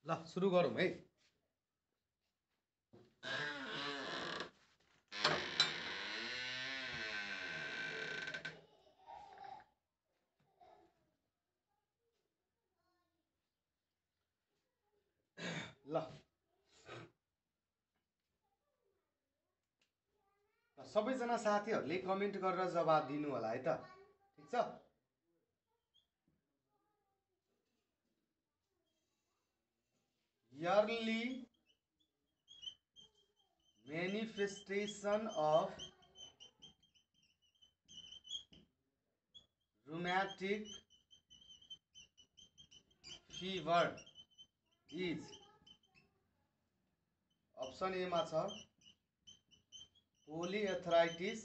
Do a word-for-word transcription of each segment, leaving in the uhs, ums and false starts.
ल सुरु गरौँ है। ल सबैजना साथीहरूले कमेन्ट गरेर जवाब दिनु होला है त, ठिक छ। yearly manifestation of rheumatic fever is option A मा छ पोलिएथराइटिस,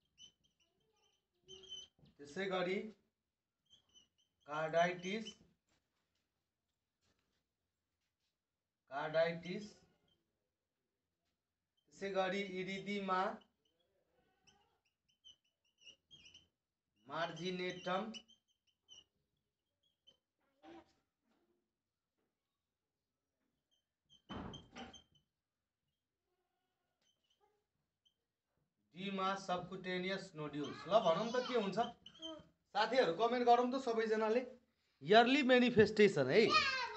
त्यसै गरी कार्डाइटिस कार्डाइटिस त्यसै गरी इरिदिमा मार्जिनेटम, डीमा सबकुटेनियस नोड्युल्स। ल भनौँ त के हुन्छ साथीहरू, कमेन्ट गरौँ त सबैजनाले। इयरली मेनिफेस्टेसन है,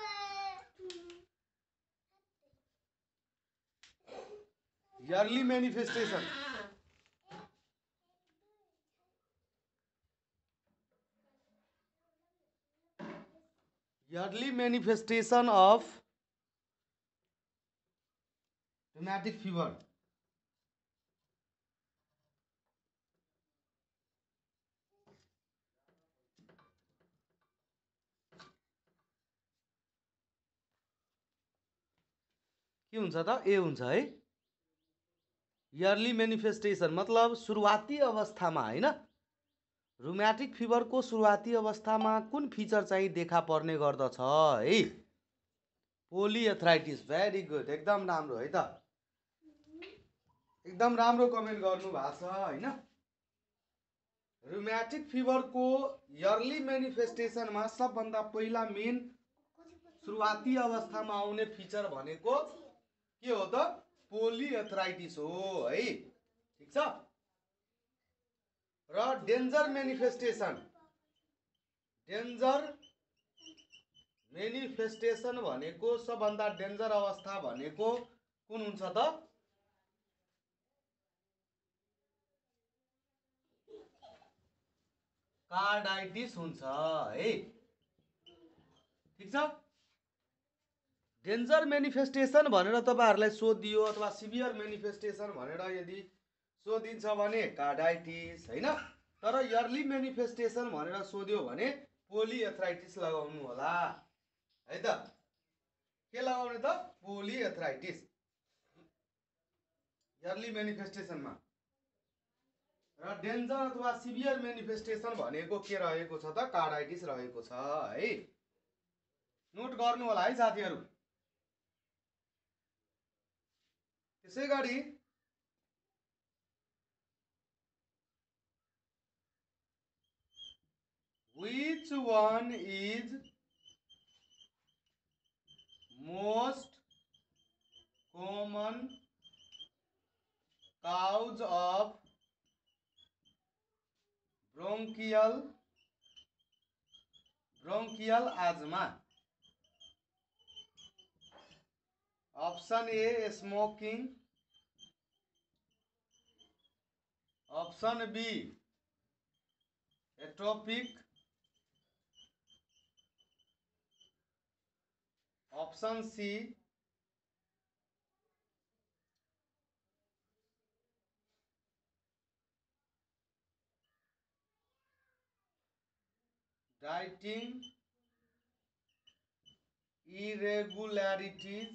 early manifestation early manifestation of rheumatic fever। के हुन्छ त? ए हुन्छ है। इयरली मेनिफेस्टेसन मतलब सुरुवाती अवस्थामा हैन, रुम्याटिक फिभरको सुरुवाती अवस्थामा कुन फिचर चाहिँ देखा पर्ने गर्दछ है? पोलिएथराइटिस। भेरी गुड, एकदम राम्रो है त, एकदम राम्रो कमेन्ट गर्नु भएको छ हैन। रुम्याटिक फिभरको इयरली मेनिफेस्टेसनमा सबभन्दा पहिला मेन सुरुवाती अवस्थामा आउने फिचर भनेको के हो त? पोलिएथराइटिस हो है, ठिक छ। र डेन्जर मेनिफेस्टेसन डेन्जर मेनिफेस्टेसन भनेको सबभन्दा डेन्जर अवस्था भनेको कुन हुन्छ त? कार्डाइटिस हुन्छ है, ठिक छ। डेन्जर मेनिफेस्टेसन भनेर तपाईहरुलाई सोधियो अथवा सिभियर मेनिफेस्टेसन भनेर यदि सोधिन्छ भने कार्डाइटिस हैन, तर इयरली मेनिफेस्टेसन भनेर सोध्यो भने पोलिएथराइटिस लगाउनु होला है त। के लगाउने त? पोलिएथराइटिस इयरली मेनिफेस्टेसनमा। र डेन्जर अथवा सिभियर मेनिफेस्टेसन भनेको के रहेको छ त? कार्डाइटिस रहेको छ है, नोट गर्नु होला है साथीहरु। त्यसै गरी which one is most common cause of bronchial bronchial asthma? Option A smoking, option B atopic, option C dieting irregularities,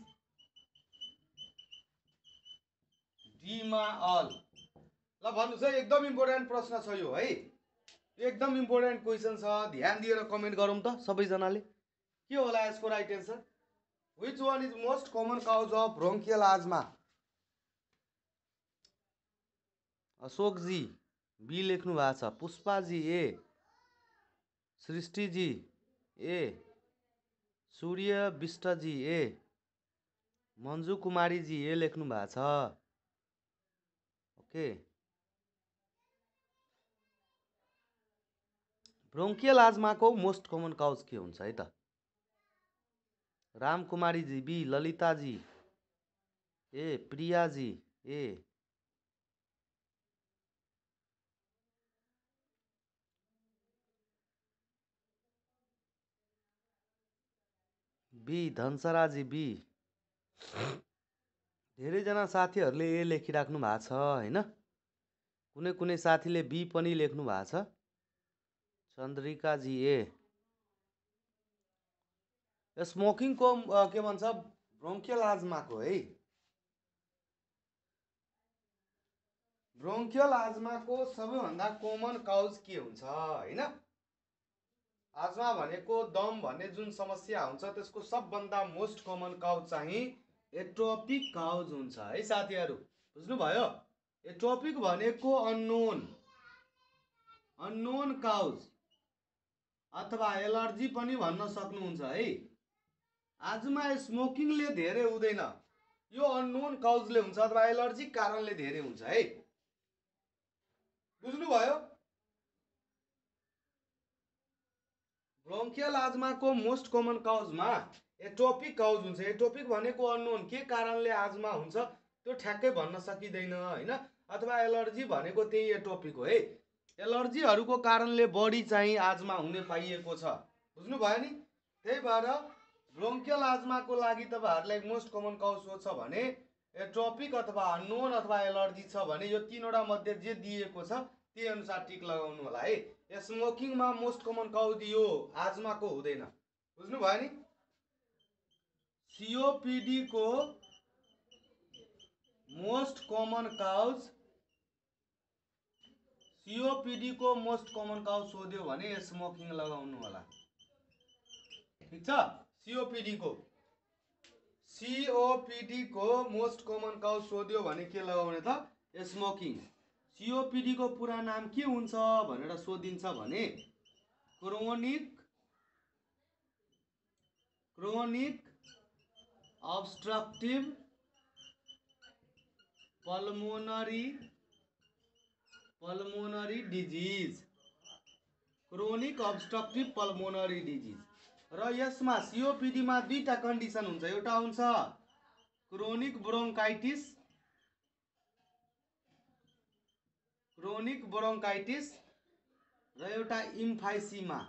डीमा अल। ल भन्नुस् है, एकदम इम्पोर्टेन्ट प्रश्न छ यो है, एकदम इम्पोर्टेन्ट क्वेसन छ, ध्यान दिएर कमेन्ट गरौँ त सबैजनाले। के होला यसको right answer? Which one is most common cause of bronchial asthma? Ashok ji B लेख्नु भएको छ, पुष्पा जी ए, सृष्टि जी ए, सूर्य विष्टजी ए, मन्जु कुमारीजी ए लेख्नु भएको छ। ओके, ब्रोङ्कियल आजमाको मोस्ट कमन काउज के हुन्छ है त? Ramkumariji B, Lalitaji A, Priyaji A, B, Dhansaraji B. धेरैजना साथीहरूले ए लेखिराख्नु भएको छ होइन, कुनै कुनै साथीले बी पनि लेख्नु भएको छ। चन्द्रिकाजी ए। स्मोकिङको के भन्छ ब्रोङ्कियल आजमाको है, ब्रोङ्कियल आजमाको सबैभन्दा कमन काउज के हुन्छ होइन? आजमा भनेको दम भन्ने जुन समस्या हुन्छ त्यसको सबभन्दा मोस्ट कमन काउज चाहिँ एट्रोपिक काउज हुन्छ है साथीहरू, बुझ्नुभयो? एट्रोपिक भनेको अननोन अननोन काउज अथवा एलर्जी पनि भन्न सक्नुहुन्छ है। आजमा स्मोकिङले धेरै हुँदैन, यो अननोन काउजले हुन्छ अथवा एलर्जी कारणले धेरै हुन्छ है, बुझ्नुभयो? ब्रोङ्कियल आजमाको मोस्ट कमन काउजमा एटोपिक काउज हुन्छ। एटोपिक भनेको अननोन, के कारणले आजमा हुन्छ त्यो ठ्याक्कै भन्न सकिँदैन होइन, अथवा एलर्जी भनेको त्यही एटोपिक हो है। एलर्जीहरूको कारणले बढी चाहिँ आजमा हुने पाइएको छ, बुझ्नुभयो नि? त्यही भएर ब्रोङ्कियल आजमाको लागि तपाईहरुलाई मोस्ट कमन काउज सोध्छ भने एट्रोपिक अथवा अननोन अथवा एलर्जी छ भने यो तीनवटा मध्ये जे दिएको छ त्यही अनुसार टिक लगाउनु होला है। स्मोकिङमा मोस्ट कमन काउज यो आजमाको हुँदैन, बुझ्नुभयो नि? सीओपीडी को मोस्ट कमन काउज सीओपीडी को मोस्ट कमन काउज सोध्यो भने स्मोकिङ लगाउनु होला, ठीक छ? सीओपीडी को सीओपीडी को मोस्ट कमन काउज सोध्यो भने के लगाउने त? स्मोकिङ। सीओपीडी को पूरा नाम के हुन्छ भनेर सोधिन्छ भने chronic chronic obstructive pulmonary pulmonary disease, chronic obstructive pulmonary disease. र यसमा सीओपीडी मा दुईटा कन्डिसन हुन्छ, एउटा हुन्छ क्रोनिक ब्रोङ्काइटिस क्रोनिक ब्रोङ्काइटिस र एउटा इम्फाइसिमा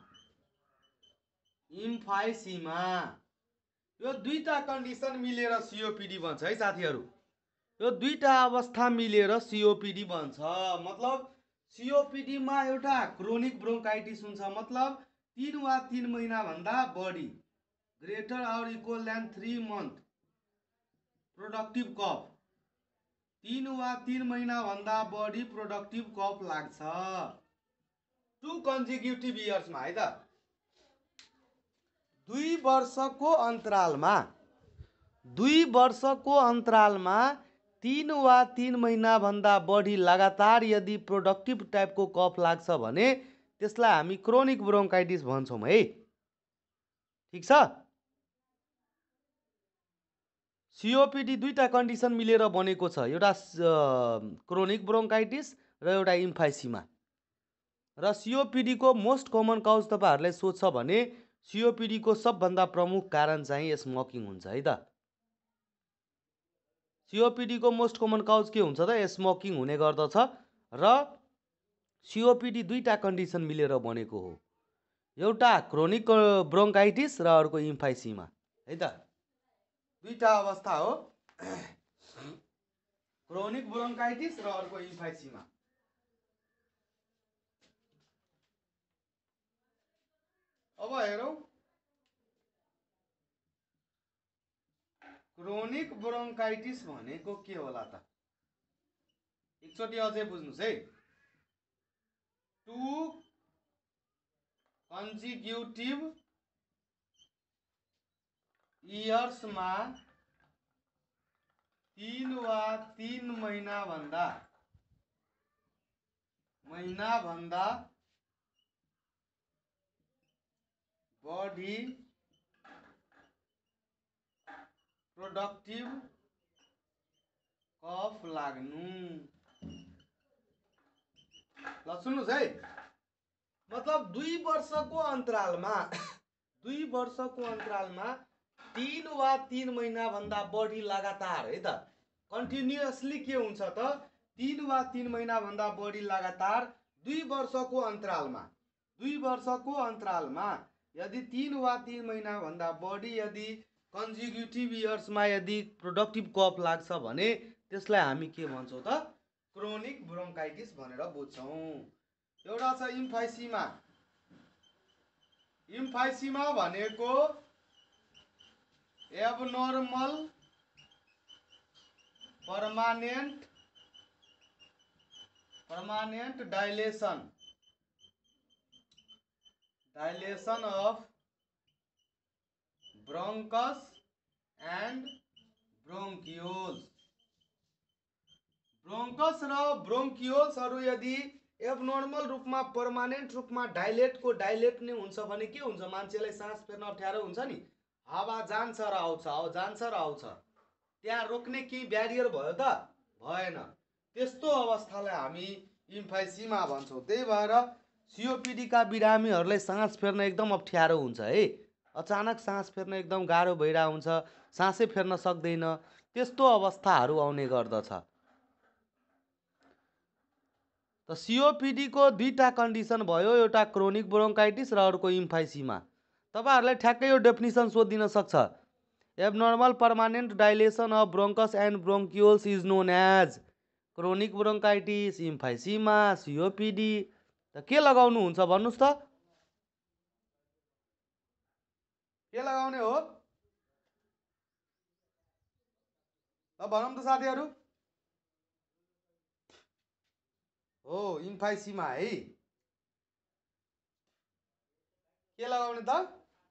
इम्फाइसिमा। यो दुईटा कन्डिसन मिलेर सीओपीडी बन्छ है साथीहरु। यो दुईटा अवस्था मिलेर सीओपीडी बन्छ। मतलब सीओपीडी मा एउटा क्रोनिक ब्रोङ्काइटिस हुन्छ, मतलब तीन वा तीन महीना भन्दा बढी, greater or equal than three month productive cough, तीन वा तीन महीना भन्दा बढी प्रोडक्टिभ कफ लाग्छ टु कन्जिक्युटिभ इयर्स मा है त। दुई वर्षको अन्तरालमा दुई वर्षको अन्तरालमा तीन वा तीन महीना भन्दा बढी लगातार यदि प्रोडक्टिभ टाइपको कफ लाग्छ भने त्यसलाई हामी क्रोनिक ब्रोङ्काइटिस भन्छौं है, ठीक छ? सीओपीडी दुईटा कन्डिसन मिलेर बनेको छ, एउटा क्रोनिक ब्रोङ्काइटिस र एउटा इम्फाइसिमा। र सीओपीडी को मोस्ट कमन काउज तपाईहरुलाई सोध्छ भने सीओपीडी को सबभन्दा प्रमुख कारण चाहिँ स्मोकिङ हुन्छ है त। सीओपीडी को मोस्ट कमन काउज के हुन्छ त? स्मोकिङ हुने गर्दछ। र सीओपीडी दुईटा कन्डिसन मिलेर बनेको हो, एउटा क्रोनिक ब्रोङ्काइटिस र अर्को इम्फाइसिमा है त। दुईटा अवस्था हो, क्रोनिक ब्रोङ्काइटिस र अर्को इम्फाइसिमा। अब हेरौं क्रोनिक ब्रोङ्काइटिस भनेको के होला त? एकचोटि अझै बुझ्नुस् है। टु कन्जिक्युटिभ इयर्स मा तीन वा तीन महीना भन्दा महीना भन्दा बढी प्रोडक्टिभ कफ लाग्नु। ल सुन्नुहोस् है, मतलब दुई वर्षको अन्तरालमा दुई वर्षको अन्तरालमा तीन वा तीन महिना भन्दा बढी लगातार है त कन्टिन्युअसली के हुन्छ त तीन वा तीन महिना भन्दा बढी लगातार दुई वर्षको अन्तरालमा दुई वर्षको अन्तरालमा यदि तीन वा तीन महिना भन्दा बढी यदि कन्जिक्युटिभ इयर्समा यदि प्रोडक्टिभ कफ लाग्छ भने त्यसलाई हामी के भन्छौँ त क्रोनिक ब्रोन्काइटिस भनेर बुझ्छौँ। एउटा छ इम्फाइसिमा। इम्फाइसिमा भनेको abnormal permanent permanent dilation dilation of bronchus and bronchioles. Bronchus र ब्रोंकियोल्सहरू यदि एबनर्मल रूपमा पर्मानेन्ट रूपमा डाइलेटको डाइलेट नै हुन्छ भने के हुन्छ, मान्छेलाई सास फेर्न अप्ठ्यारो हुन्छ नि, हावा जान्छ र आउँछ जान्छ र आउँछ, त्यहाँ रोक्ने केही ब्यारियर भयो त भएन, त्यस्तो अवस्थालाई हामी इम्फाइसिमा भन्छौँ। त्यही भएर सिओपिडी का बिरामीहरूलाई सास फेर्न एकदम अप्ठ्यारो हुन्छ है, अचानक सास फेर्न एकदम गाह्रो भइरहेको हुन्छ, सासै फेर्न सक्दैन, त्यस्तो अवस्थाहरू आउने गर्दछ। त सिओपिडी को दुईटा कन्डिसन भयो, एउटा क्रोनिक ब्रोन्काइटिस र अर्को इम्फाइसिमा। तपाईहरुलाई ठ्याक्कै यो डेफिनिसन सोधिन सक्छ, abnormal permanent dilation of bronchus and bronchioles is known as chronic bronchitis, emphysema, COPD. त के लगाउनु हुन्छ भन्नुस् त, के लगाउने हो त भनौँ त साथीहरु। हो इम्फाइसिमा है, के लगाउने त,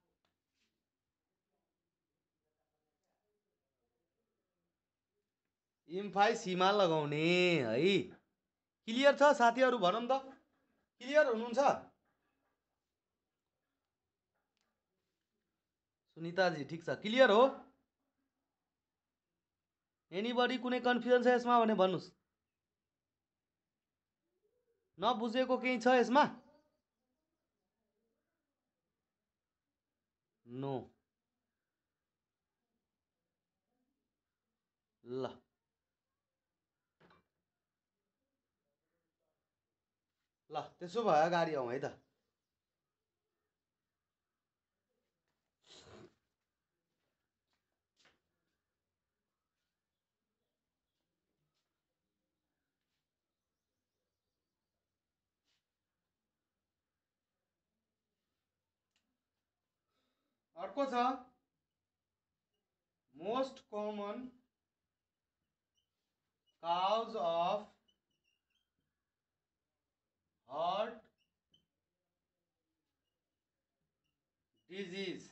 इम्फाइसिमा लगाउने है। क्लियर छ साथीहरु, भनौँ त, क्लियर हुनुहुन्छ? सुनिताजी ठीक छ, क्लियर हो? एनीबडी कुनै कन्फ्युजन छ यसमा भने भन्नुस्, नबुझेको केही छ यसमा? नो। ल ल त्यसो भए अगाडि आउँ है त। अर्को छ most common cause of heart disease.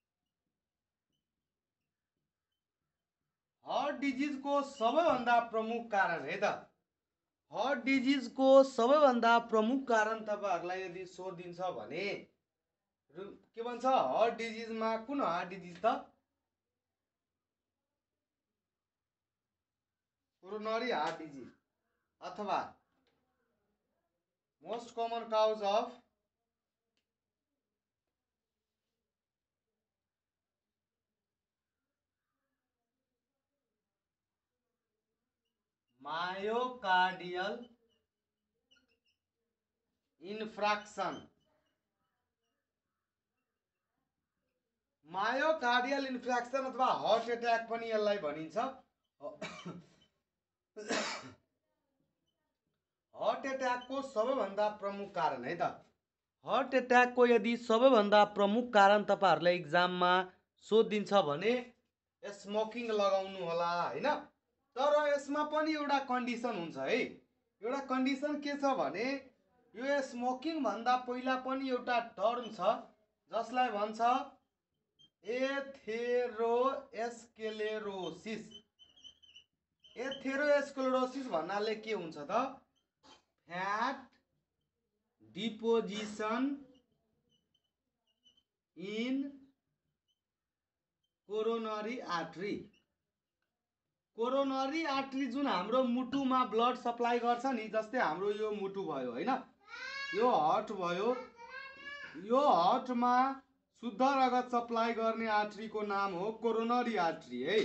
Heart disease को सबैभन्दा प्रमुख कारण है त, हार्ट डिजीज को सबैभन्दा प्रमुख कारण तपाईहरुलाई यदि सोधिन्छ भने के भन्छ, हार्ट डिजीजमा कुन हार्ट डिजीज त, कोरोनरी हार्ट डिजीज अथवा most common cause of myocardial infarction. Myocardial infarction अथवा हार्ट एट्याक पनि यसलाई भनिन्छ। हार्ट एट्याक को सबैभन्दा प्रमुख कारण है त, हार्ट एट्याक को यदि सबैभन्दा प्रमुख कारण तपाईहरुलाई एक्जाममा सोधिन्छ भने स्मोकिङ लगाउनु होला हैन। तर यसमा पनि एउटा कन्डिसन हुन्छ है, एउटा कन्डिसन के छ भने यो स्मोकिङ भन्दा पहिला पनि एउटा टर्म छ जसलाई भन्छ एथेरोस्क्लेरोसिस। एथेरोस्क्लेरोसिस भन्नाले के हुन्छ त, fat deposition in coronary artery. Coronary artery जुन हाम्रो मुटुमा ब्लड सप्लाई गर्छ नि, जस्तै हाम्रो यो मुटु भयो हैन, यो हार्ट भयो, यो हार्टमा शुद्ध रगत सप्लाई गर्ने आर्ट्रीको नाम हो कोरोनरी आर्ट्री है।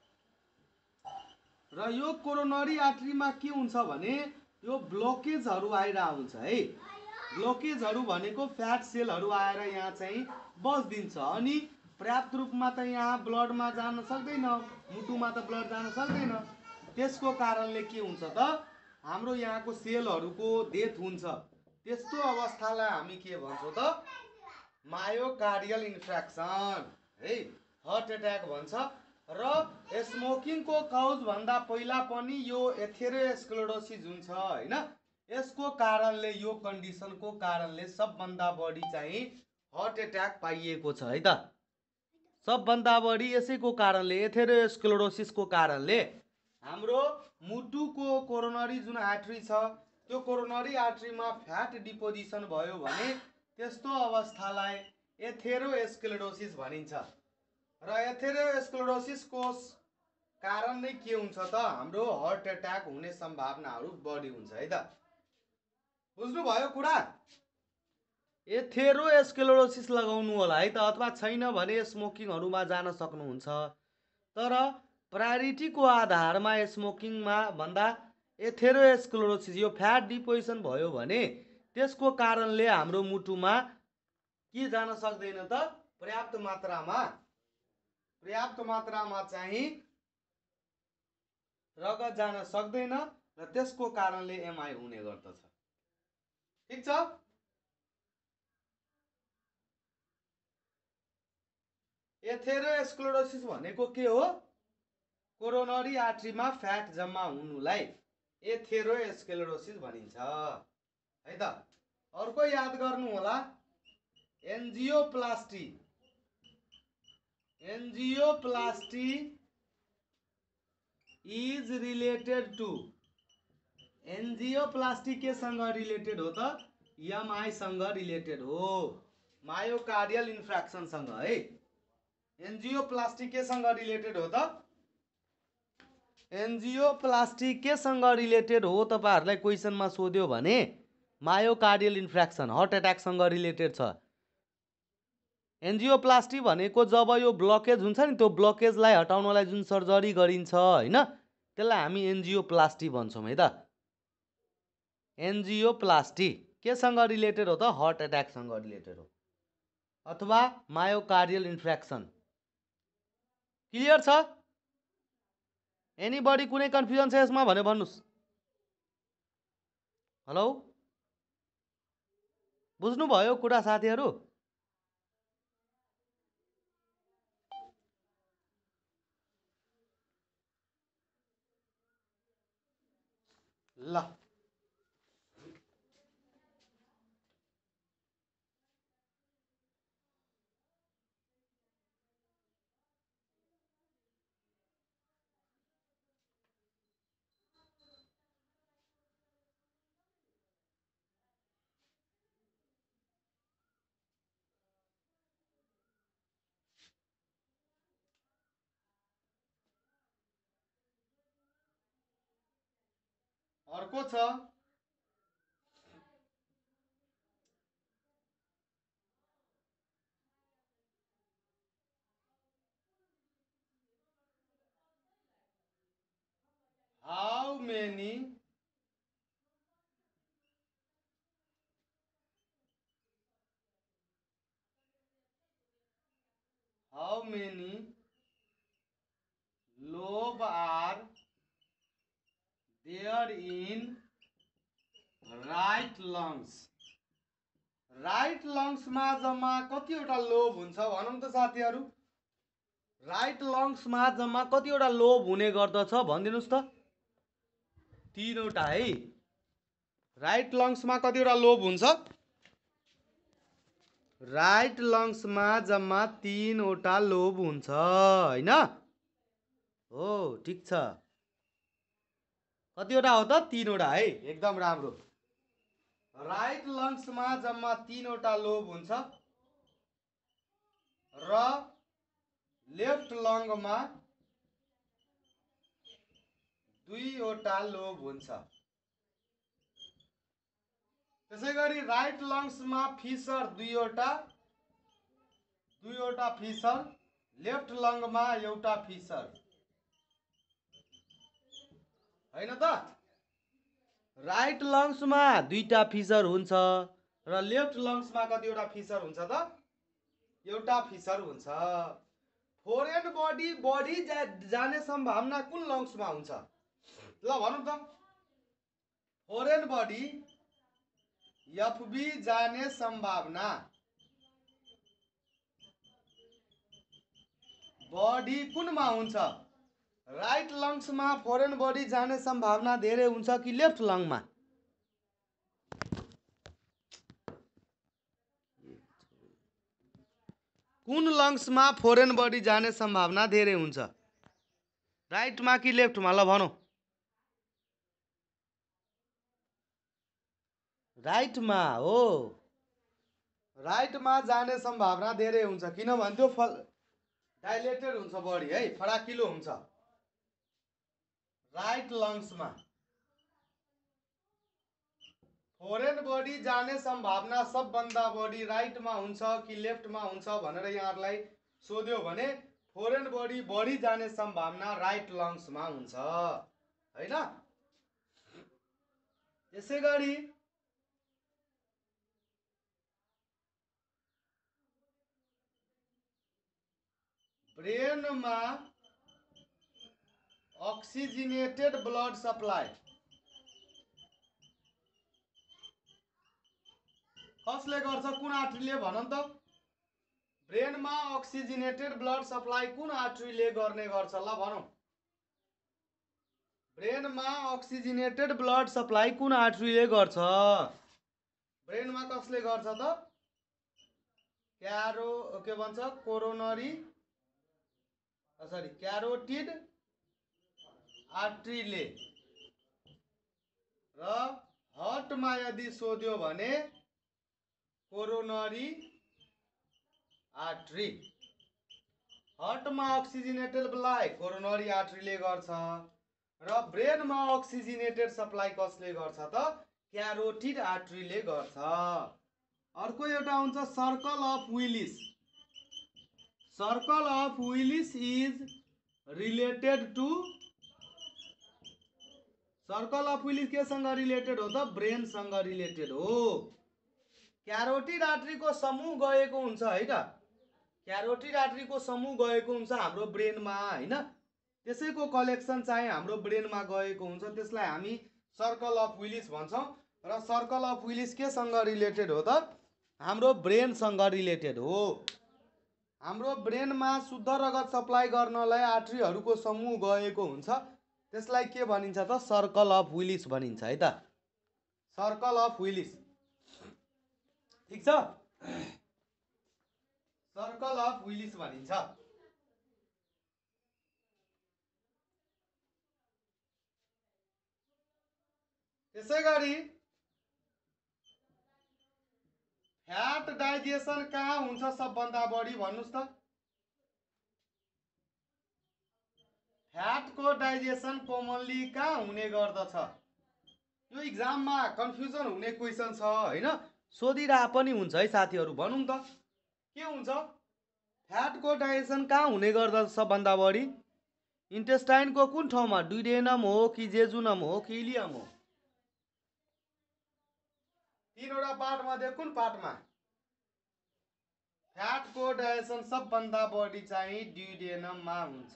र यो कोरोनरी आर्ट्रीमा के हुन्छ भने यो ब्लकेजहरू आइरा हुन्छ है। ब्लकेजहरू भनेको फ्याट सेलहरू आएर यहाँ चाहिँ बस्दिन्छ अनि पर्याप्त रूपमा त यहाँ ब्लडमा जान सक्दैन, मुटुमा त ब्लड जान सक्दैन। त्यसको कारणले के हुन्छ त हाम्रो यहाँको सेलहरूको डेथ हुन्छ। त्यस्तो अवस्थालाई हामी के भन्छौँ त मायोकार्डियल इन्फ्र्याक्सन है, हार्ट एट्याक भन्छ। र स्मोकिङको काउज भन्दा पहिला पनि यो एथेरोस्क्लेरोसिस जुन छ हैन, यसको कारणले यो कन्डिसनको कारणले सबभन्दा बढी चाहिँ हार्ट एट्याक पाइएको छ है त। सबभन्दा बढी यसैको कारणले एथेरोस्क्लेरोसिसको कारणले हाम्रो मुटुको कोरोनरी जुन आर्ट्री छ त्यो कोरोनरी आर्ट्रीमा फ्याट डिपोजिसन भयो भने त्यस्तो अवस्थालाई एथेरोस्क्लेरोसिस भनिन्छ। र एथेरोस्क्लेरोसिसको कारण नै के हुन्छ त हाम्रो हार्ट एट्याक हुने सम्भावनाहरू बढी हुन्छ है त। बुझ्नुभयो कुरा? एथेरोस्क्लेरोसिस लगाउनु होला है त, अथवा छैन भने स्मोकिङहरूमा जान सक्नुहुन्छ। तर प्रायोरिटीको आधारमा स्मोकिङमा भन्दा एथेरोस्क्लेरोसिस यो फ्याट डिपोजिसन भयो भने त्यसको कारणले हाम्रो मुटुमा के जान सक्दैन त पर्याप्त मात्रामा पर्याप्त मात्रामा चाहिँ रगत जान सक्दैन र त्यसको कारणले एमआई हुने गर्दछ। ठीक छ? एथेरोस्क्लेरोसिस भनेको के हो? कोरोनरी आर्ट्रीमा फ्याट जम्मा हुनुलाई एथेरोस्क्लेरोसिस भनिन्छ है त। अर्को याद गर्नु होला angioplasty. Angioplasty is related to, angioplasty के सँग रिलेटेड हो त? एमआई सँग रिलेटेड हो, मायोकार्डियल इन्फ्र्याक्सन सँग है। एन्जियोप्लास्टी के सँग रिलेटेड हो त? एन्जियोप्लास्टी के सँग रिलेटेड हो तपाईहरुलाई क्वेशनमा सोध्यो भने मायोकार्डियल इन्फ्र्याक्सन हार्ट एट्याक सँग रिलेटेड छ। एन्जियोप्लास्टी भनेको जब यो ब्लकेज हुन्छ नि, त्यो ब्लकेजलाई हटाउनलाई जुन सर्जरी गरिन्छ हैन, त्यसलाई हामी एन्जियोप्लास्टी भन्छौं है त। एन्जियोप्लास्टी के सँग रिलेटेड हो त? हार्ट एट्याक सँग रिलेटेड हो अथवा मायोकार्डियल इन्फ्र्याक्सन। क्लियर छ? एनीबडी कुनै कन्फ्युजन छ यसमा भने भन्नुस्। हेलो, बुझ्नु भयो कुरा साथीहरु? ल अर्को छ how many how many lobe are there in right lungs? Right लङ्समा जम्मा कतिवटा लोब हुन्छ भनौँ त साथीहरु? राइट लङ्समा जम्मा कतिवटा लोब हुने गर्दछ भनिदिनुस् त? तीनवटा है। राइट लङ्समा कतिवटा लोब हुन्छ? राइट लङ्समा जम्मा तीनवटा लोब हुन्छ हैन? हो, ठीक छ। कतिवटा हो त? तीनवटा है, एकदम राम्रो। राइट लङ्समा जम्मा तीनवटा लोब हुन्छ र लेफ्ट लङ्गमा दुईवटा लोब हुन्छ। त्यसै गरी राइट लङ्समा फिसर दुईवटा दुईवटा फिसर, लेफ्ट लङ्गमा एउटा फिसर, हैन त? राइट लङ्समा दुईटा फिसर हुन्छ र लेफ्ट लङ्समा कतिवटा फिसर हुन्छ त? एउटा फिसर हुन्छ। फोरेन बडी बढी जा, जाने सम्भावना कुन लङ्समा हुन्छ? ल भनौँ त। फोरेन बडी एफबी जाने सम्भावना बडी कुनमा हुन्छ? राइट लङ्समा फोरेन बडी जाने सम्भावना धेरै हुन्छ कि लेफ्ट लङमा? कुन लङ्समा फोरेन बडी जाने सम्भावना धेरै हुन्छ? राइटमा कि लेफ्टमा? ल भनौँ। राइटमा हो। राइटमा जाने सम्भावना धेरै हुन्छ किनभने त्यो फल डाइलेटेड हुन्छ बडी है, फराकिलो हुन्छ। राइट लङ्समा फोरेन बडी जाने सम्भावना सबभन्दा बढी राइटमा हुन्छ कि लेफ्टमा हुन्छ भनेर यहाँहरूलाई सोध्यो भने फोरेन बडी बढी जाने सम्भावना राइट लङ्समा हुन्छ, हैन? यसै गरी ब्रेनमा अक्सिजिनेटेड ब्लड सप्लाई कसले गर्छ? कुन आर्ट्रीले? भन त। ब्रेनमा अक्सिजिनेटेड ब्लड सप्लाई कुन आर्ट्रीले गर्ने गर्छ? ल भनौँ। ब्रेनमा अक्सिजिनेटेड ब्लड सप्लाई कुन आर्ट्रीले गर्छ? ब्रेनमा कसले गर्छ त? क्यारो के भन्छ? कोरोनरी सरी क्यारोटिड आर्ट्रीले। र हार्टमा यदि सोध्यो भने कोरोनरी आर्ट्री। हार्टमा अक्सिजिनेटेड सप्लाई कोरोनरी आर्ट्रीले गर्छ र ब्रेनमा अक्सिजिनेटेड सप्लाई कसले गर्छ त? क्यारोटिड आर्ट्रीले गर्छ। अर्को एउटा हुन्छ circle of Willis. Circle of Willis is related to circle of Willis केसँग रिलेटेड हो त? ब्रेनसँग रिलेटेड हो। क्यारोटिड आर्ट्रीको समूह गएको हुन्छ है त? क्यारोटिड आर्ट्रीको समूह गएको हुन्छ हाम्रो ब्रेनमा, हैन? त्यसैको कलेक्सन चाहिँ हाम्रो ब्रेनमा गएको हुन्छ, त्यसलाई हामी सर्कल अफ विलिस भन्छौँ। र सर्कल अफ विलिस केसँग रिलेटेड हो त? हाम्रो ब्रेनसँग रिलेटेड हो। हाम्रो ब्रेनमा शुद्ध रगत सप्लाई गर्नलाई आर्ट्रीहरूको समूह गएको हुन्छ, त्यसलाई के भनिन्छ त? सर्कल अफ विलिस भनिन्छ है त? सर्कल अफ विलिस, ठीक छ? सर्कल अफ विलिस भनिन्छ। त्यसै गरी फ्याट डाइजेसन कहाँ हुन्छ सबभन्दा बढी? भन्नुस् त। फ्याटको डाइजेसन कमनली कहाँ हुने गर्दछ? यो इक्जाममा कन्फ्युजन हुने क्वेसन छ, हैन? सोधिरहा पनि हुन्छ है साथीहरू। भनौँ त के हुन्छ? फ्याटको डाइजेसन कहाँ हुने गर्दछ सबभन्दा बढी? इन्टेस्टाइनको कुन ठाउँमा? डुडेनम हो कि जेजुनम हो कि इलियम हो? तीनवटा पार्ट मध्ये कुन पार्टमा? फ्याटको डाइजेसन सबभन्दा बढी चाहिँ ड्युडेनममा हुन्छ।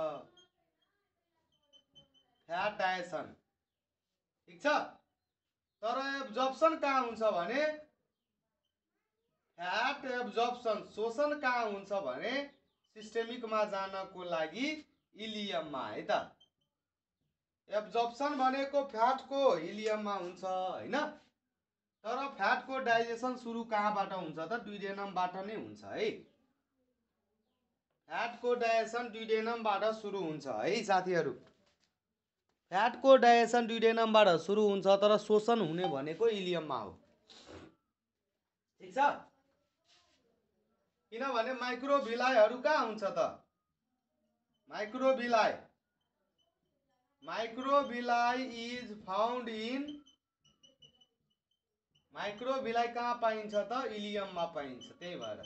फ्याट डाइजेसन, ठीक छ? तर एब्जर्प्सन कहाँ हुन्छ भने फ्याट एब्जर्प्सन शोषण कहाँ हुन्छ भने सिस्टेमिकमा जानको लागि इलियममा है त? एब्जर्प्सन भनेको फ्याटको इलियममा हुन्छ, हैन? तर फ्याटको डाइजेसन सुरु कहाँबाट हुन्छ त? ड्युडेनमबाट नै हुन्छ है। फ्याटको डाइजेसन ड्युडेनमबाट सुरु हुन्छ है साथीहरू। फ्याटको डाइजेसन ड्युडेनमबाट सुरु हुन्छ तर शोषण हुने भनेको इलियममा हो, ठीक छ? किनभने माइक्रोभिलाइहरू कहाँ हुन्छ त? Microvilli microvilli is found in microvilli कहाँ पाइन्छ त इलियममा पाइन्छ, त्यही भएर।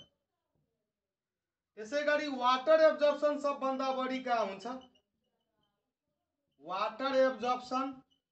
त्यसै गरी वाटर एब्जर्प्सन सबभन्दा बढी कहाँ हुन्छ? वाटर एब्जर्प्सन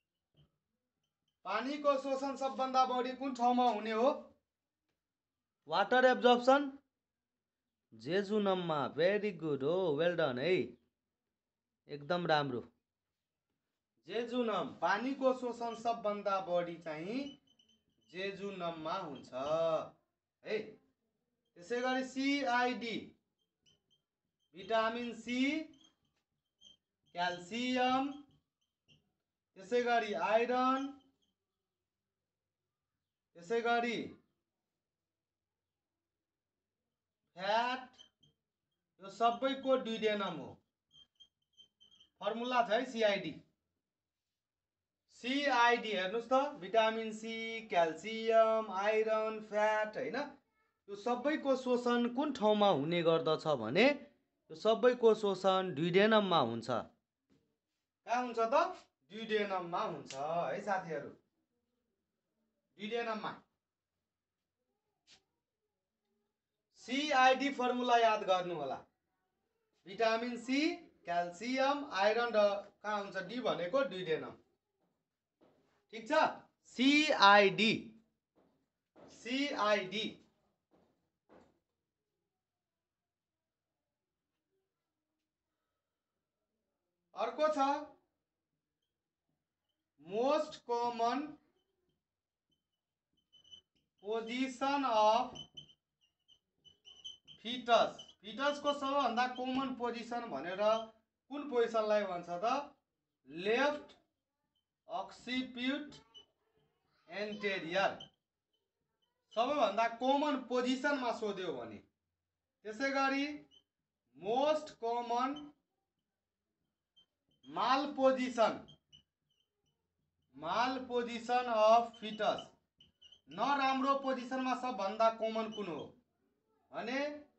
पानीको शोषण सबभन्दा बढी कुन ठाउँमा हुने हो? वाटर एब्जर्प्सन जेजुनममा। भेरी गुड हो, वेल डन है, एकदम राम्रो। जेजुनम पानीको शोषण सबभन्दा बढी चाहिँ जेजुनममा हुन्छ है। त्यसै गरी सीआईडी भिटामिन सी, क्याल्सियम, त्यसै गरी आइरन, त्यसै गरी फ्याट, यो सबैको ड्युडेनम हो। फर्मुला छ है सीआईडी। सीआईडी हेर्नुस् त, vitamin C, calcium, iron, fat हैन, यो सबैको शोषण कुन ठाउँमा हुने गर्दछ भने यो सबैको शोषण ड्युडेनममा हुन्छ। कहाँ हुन्छ त? ड्युडेनममा हुन्छ है साथीहरु, ड्युडेनममा। सीआईडी फर्मुला याद गर्नु होला। भिटामिन सी, क्याल्सियम, आइरन र कहाँ हुन्छ? डी भनेको ड्युडेनम। ठीक छ? सीआईडी सीआईडी अर्को छ most common position of fetus. फिटसको सबैभन्दा कमन पोजिसन भनेर कुन पोजिसनलाई भन्छ त? Left occiput anterior. सबैभन्दा कमन पोजिसनमा सोध्यो भने। त्यसै गरी most common malposition malposition of fetus. नराम्रो पोजिसनमा सबभन्दा कमन कुन हो भने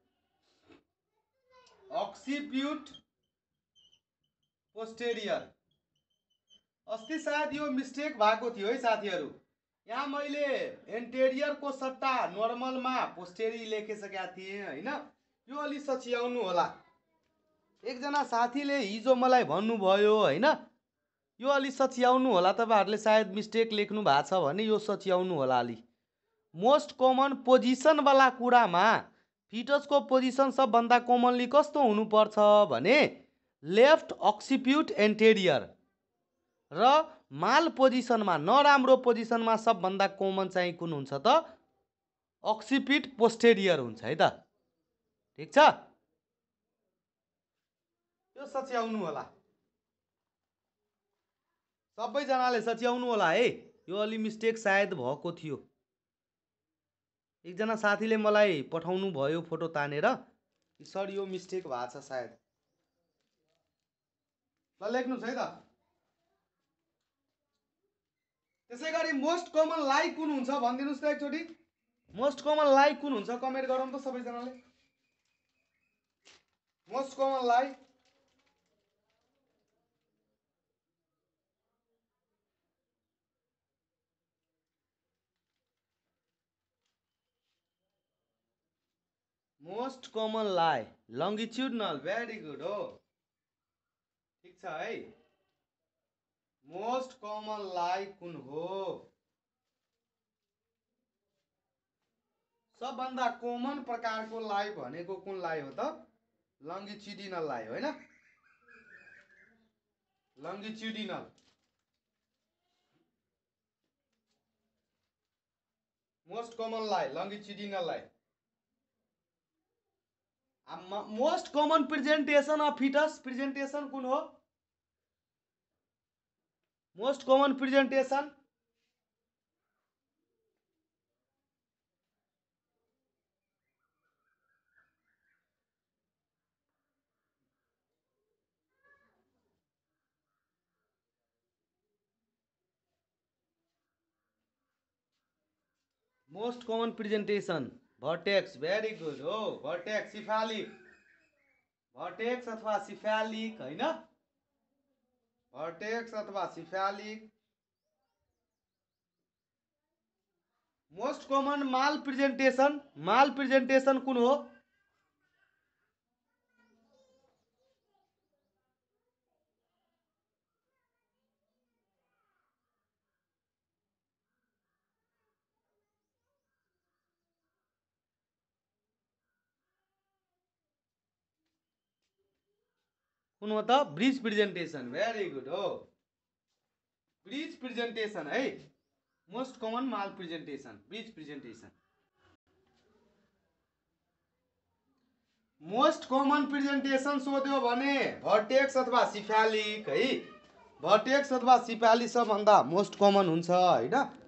अक्सिप्युट पोस्टेरियर। अस्ति सायद यो मिस्टेक भएको थियो है साथीहरु। यहाँ मैले एन्टेरियर को सट्टा नर्मलमा पोस्टेरी लेखिसकेका थिएँ हैन। यो अलि सच्याउनु होला। एकजना साथीले हिजो मलाई भन्नुभयो हैन, यो अलि सच्याउनु होला, तपाईहरुले सायद मिस्टेक लेख्नु भएको छ भने यो सच्याउनु होला अलि। मोस्ट कमन पोजिसन वाला कुरामा फिटसको पोजिसन सबभन्दा कमनली कस्तो हुनुपर्छ भने लेफ्ट अक्सिप्युट एन्टेरियर र माल पोजिसनमा नराम्रो पोजिसनमा सबभन्दा कमन चाहिँ कुन हुन्छ त? अक्सिप्युट पोस्टेरियर हुन्छ है त। ठीक छ? यो सच्याउनु होला, सबैजनाले सच्याउनु होला है। यो अलि मिस्टेक सायद भएको थियो। एकजना साथीले मलाई पठाउनु भयो फोटो तानेर, सर यो मिस्टेक भएको छ सायद। ल लेख्नुस् है त। त्यसै गरी मोस्ट कमन लाई कुन हुन्छ भनिदिनुस् त एकचोटी। मोस्ट कमन लाई कुन हुन्छ कमेन्ट गरौँ त सबैजनाले। मोस्ट कमन लाई मोस्ट कमन लाई लंगिट्युडनल। भेरी गुड हो, ठीक छ है। मोस्ट कमन लाई कुन हो? सबभन्दा कमन प्रकारको लाई भनेको कुन लाई हो त? लंगिट्युडिनल लाई हो हैन। लंगिट्युडिनल मोस्ट कमन लाई लंगिट्युडिनल लाई। Most common presentation of fetus presentation कुन हो? Most common presentation most common presentation vertex. Very good हो, भर्टेक्स सिफालिक, भर्टेक्स अथवा सिफालिक हैन। भर्टेक्स अथवा cephalic. Most common malpresentation, malpresentation कुन हो? कुन हो त? Breech presentation. वेरी गुड हो, ब्रिज प्रेजेंटेशन है most common malpresentation, breech presentation. Most common presentation सोध्यो भने भर्टेक्स अथवा सिफालिक है, भर्टेक्स अथवा सिफालिक सबभन्दा मोस्ट कॉमन हुन्छ हैन।